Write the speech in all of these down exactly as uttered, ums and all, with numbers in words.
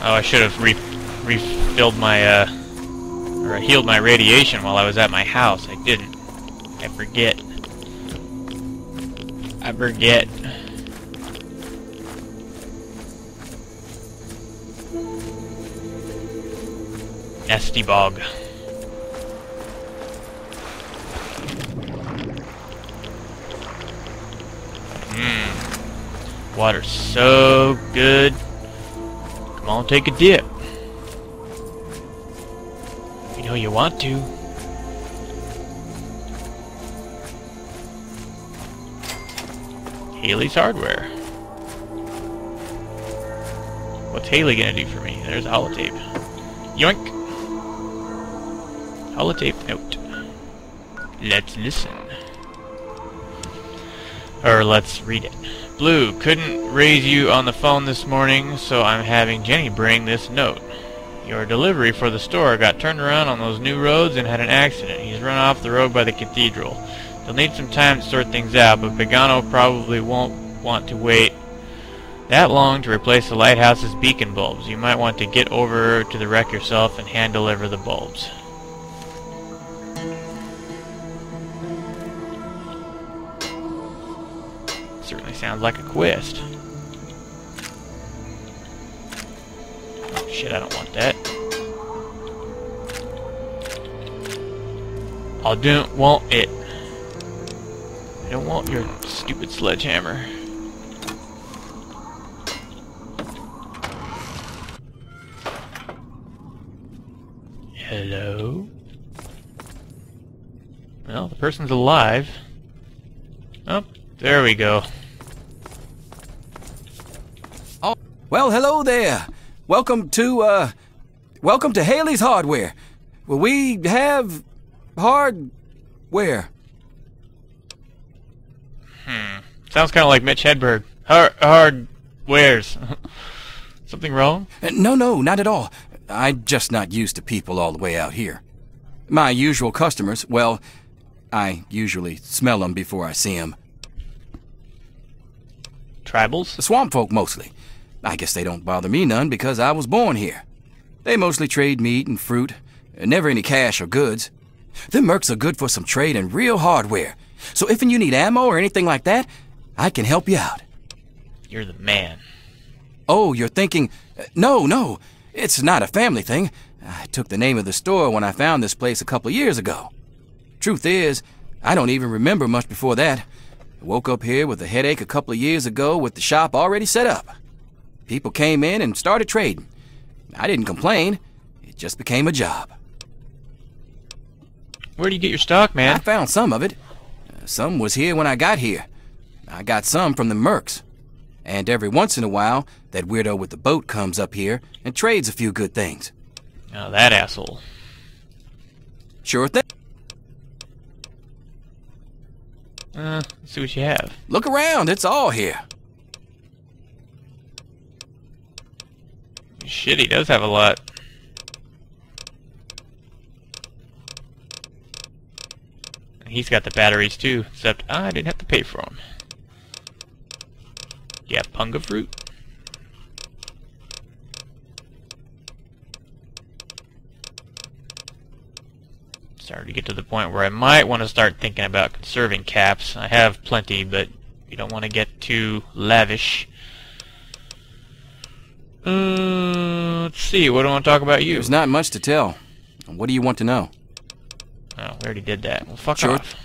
Oh, I should have re refilled my, uh, or healed my radiation while I was at my house. I didn't. I forget. I forget. Nasty bog. Mmm. Water's so good. Come on, take a dip. You know you want to. Haley's Hardware. What's Haley gonna do for me? There's a holotape. Yoink! Holotape note. Let's listen. Or let's read it. Blue, couldn't raise you on the phone this morning, so I'm having Jenny bring this note. Your delivery for the store got turned around on those new roads and had an accident. He's run off the road by the cathedral. They'll need some time to sort things out, but Pagano probably won't want to wait that long to replace the lighthouse's beacon bulbs. You might want to get over to the wreck yourself and hand deliver the bulbs. Certainly sounds like a quest. Oh shit, I don't want that. I don't want it. I don't want your stupid sledgehammer. Hello? Well, the person's alive. Oh, there we go. Oh, well, hello there. Welcome to, uh, welcome to Haley's Hardware. Well, we have hardware. Hmm. Sounds kind of like Mitch Hedberg. Hard, hard wares. Something wrong? Uh, no, no, not at all. I'm just not used to people all the way out here. My usual customers, well, I usually smell them before I see them. Tribals? The swamp folk, mostly. I guess they don't bother me none because I was born here. They mostly trade meat and fruit, never any cash or goods. Them mercs are good for some trade and real hardware. So if you need ammo or anything like that, I can help you out. You're the man. Oh, you're thinking... No, no, it's not a family thing. I took the name of the store when I found this place a couple years ago. Truth is, I don't even remember much before that. I woke up here with a headache a couple of years ago with the shop already set up. People came in and started trading. I didn't complain. It just became a job. Where do you get your stock, man? I found some of it. Uh, some was here when I got here. I got some from the mercs. And every once in a while, that weirdo with the boat comes up here and trades a few good things. Oh, that asshole. Sure thing. Uh, let's see what you have. Look around, it's all here. Shit, he does have a lot. And he's got the batteries too, except I didn't have to pay for them. You have punga fruit? Starting to get to the point where I might want to start thinking about conserving caps. I have plenty, but you don't want to get too lavish. Uh, let's see, what do I want to talk about you? There's not much to tell. What do you want to know? Oh, we already did that. Well, fuck Sure. off.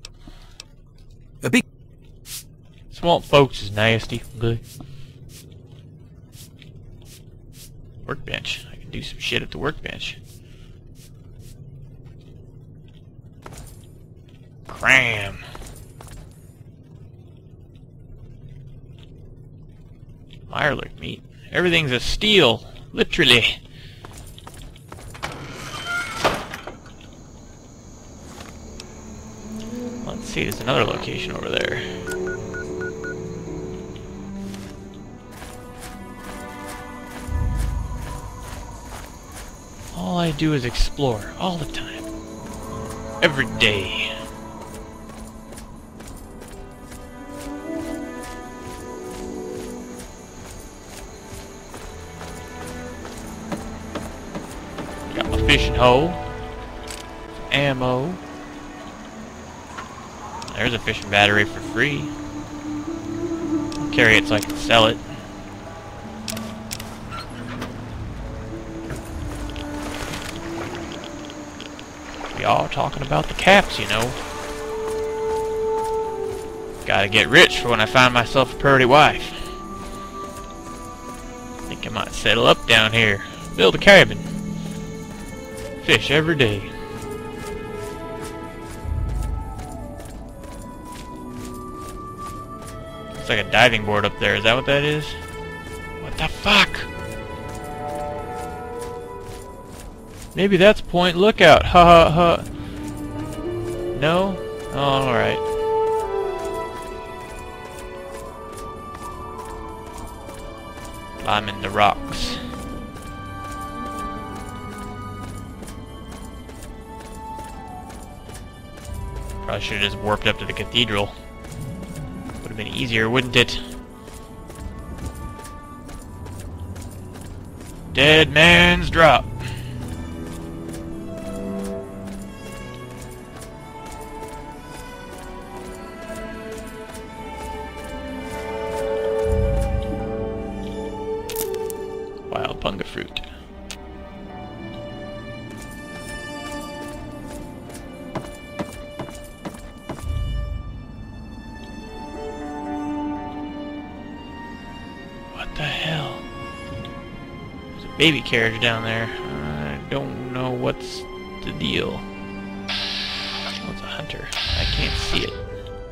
A big... Swamp folks is nasty. Good. Workbench. I can do some shit at the workbench. Cram. Mirelurk meat. Everything's a steal. Literally. Let's see, there's another location over there. All I do is explore, all the time. Every day. fishing hole. Some ammo. There's a fishing battery for free. I'll carry it so I can sell it. We all talking about the caps, you know. Gotta get rich for when I find myself a pretty wife. Think I might settle up down here. Build a cabin. Fish every day. Looks like a diving board up there. Is that what that is? What the fuck? Maybe that's Point Lookout. Ha ha ha. No? Oh, alright. I'm in the rocks. Probably should have just warped up to the cathedral. Would have been easier, wouldn't it? Dead man's drop. Wild punga fruit. What the hell? There's a baby carriage down there. I don't know what's the deal. Oh, it's a hunter. I can't see it.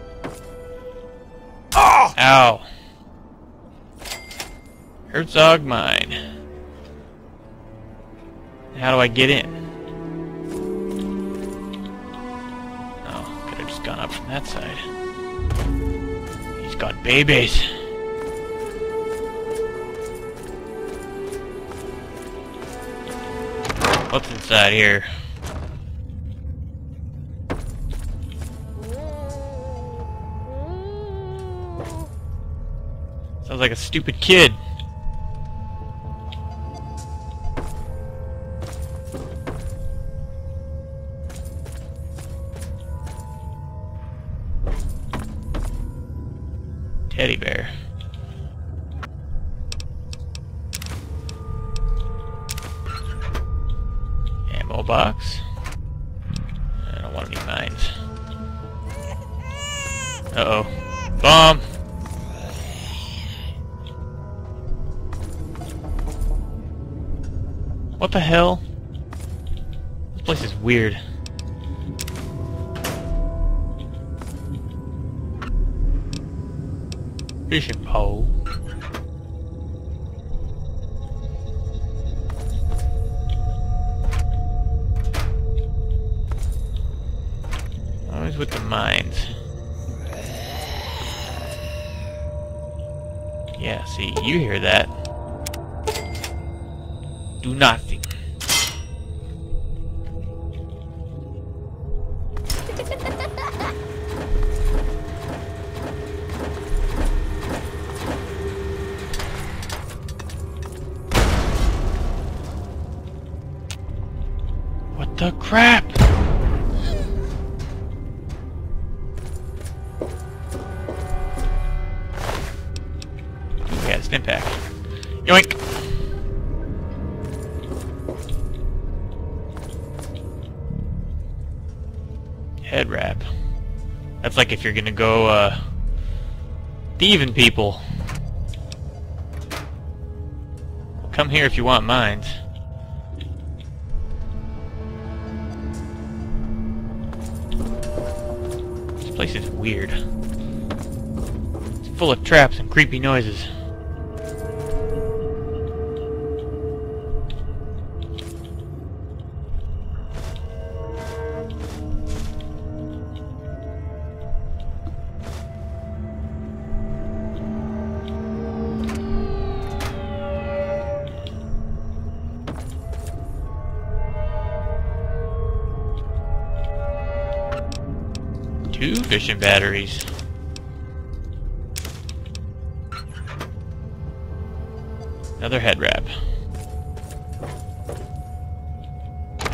Oh! Ow! Herzog mine. How do I get in? Oh, could have just gone up from that side. He's got babies. What's inside here? Sounds like a stupid kid. Teddy bear. Ammo box. I don't want any mines. Uh-oh. Bomb! What the hell? This place is weird. Fishing pole. Always with the mines. Yeah, see, you hear that. Do nothing. What the crap? Yeah, stim pack. Yoink! Head wrap. That's like if you're gonna go, uh, thieving people. Come here if you want mines. This place is weird. It's full of traps and creepy noises. Two fishing batteries. Another head wrap.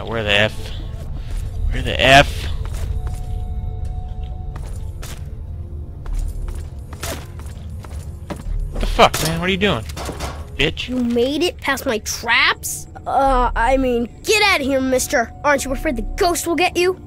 Now, where the F? Where the F? What the fuck, man? What are you doing? Bitch. You made it past my traps? Uh, I mean, get out of here, mister. Aren't you afraid the ghost will get you?